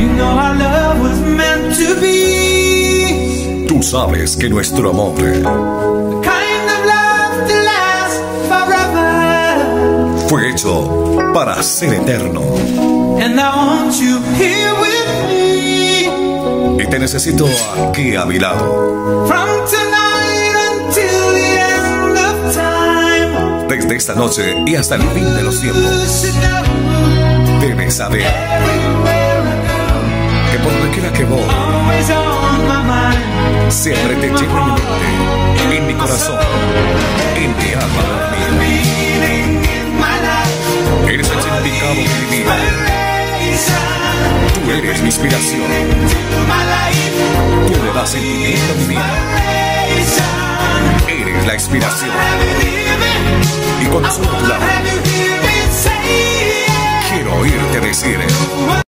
You know our love was meant to be. Tú sabes que nuestro amor, The kind of love to last forever. fue hecho para ser eterno. And I want you here with me. Y te necesito aquí a mi lado. From tonight until the end of time. Desde esta noche y hasta el fin de los You tiempos. should know Debes saber everywhere I que por donde quiera que voy, go, always on my mind. siempre te llevo en mi mente, en mi corazón, en mi alma dormida. Meaning in my life. Eres el significado de mi vida. Tú eres mi inspiración. Tú le das sentimiento a mi vida. Eres la inspiración. Y cuando estoy a tu lado, quiero oírte decir